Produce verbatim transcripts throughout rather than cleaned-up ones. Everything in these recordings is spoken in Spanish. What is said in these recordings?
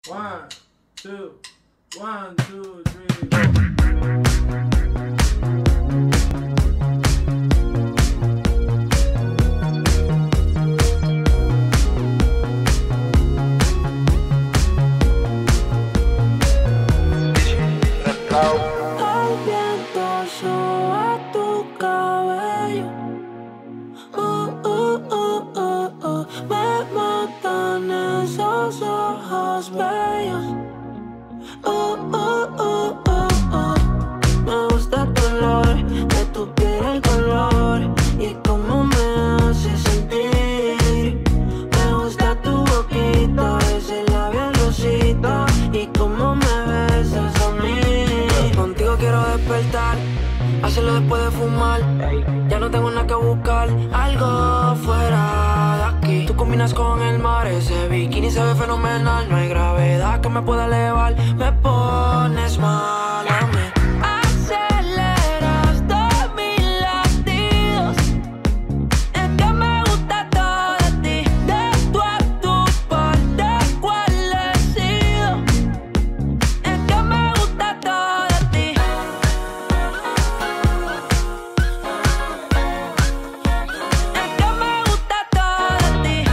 One, two, one, two, three, go. El viento sube tu cabello. Uh, uh, uh, uh, uh. Me matan esos ojos bellos. Uh, uh, uh, uh, uh. Me gusta tu olor, de tu piel el color y cómo me hace sentir. Me gusta tu boquita, ese labial rosita y cómo me besas a mí. Contigo quiero despertar, hacerlo después de fumar. Ya no tengo nada que buscar, algo fuera de aquí. Tú combinas con el mar, ese bikini se ve fenomenal. No hay gravedad que me pueda elevar, me pones mal a mí. Aceleras todos mis latidos, es que me gusta todo de ti. De tú a tu parte, ¿cuál he sido? Es que me gusta todo de ti. Es que me gusta todo de ti.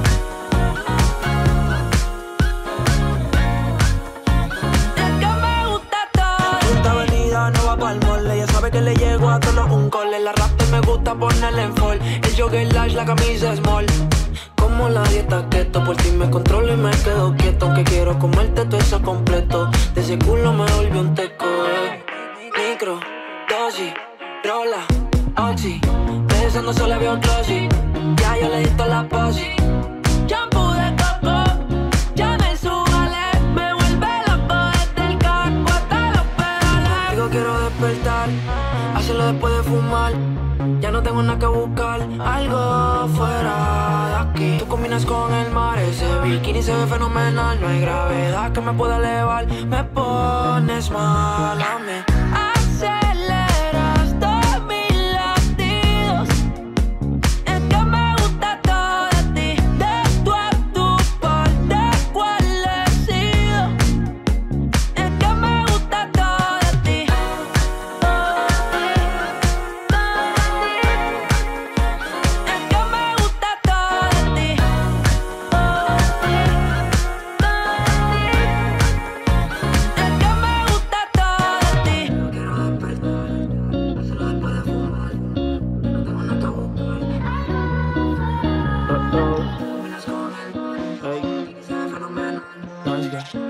Es que me gusta todo de ti. Esta avenida no va pa'l mole, ella sabe que le llego a todos un cole. La raptor me gusta ponerle en fall, el jogger large, la camisa small. Como la dieta keto, por ti me controlo y me quedo quieto. Aunque quiero comerte todo eso completo, de ese culo me volvió un teco, eh. Micro, dosis, rola, oxi, pensando solo veo glossy. Ya yo le di toda la posi. Shampoo de coco, ya me subale, me vuelve loco desde el carro hasta los pedales. Digo quiero despertar, hacerlo después de fumar. Ya no tengo nada que buscar, algo fuera de aquí. Tú combinas con el mar, ese bikini se ve fenomenal. No hay gravedad que me pueda elevar, me pones mal a mí. Aceleras todos mis latidos, es que me gusta todo de ti. De tú a tu parte, ¿cuál he sido? Es que me gusta todo de ti. Es que me gusta todo de ti. Es que me gusta todo de ti. Quiero despertar, hacerlo después de fumar. No tengo nada que buscar. Combinas con el mar, y se ve fenomenal.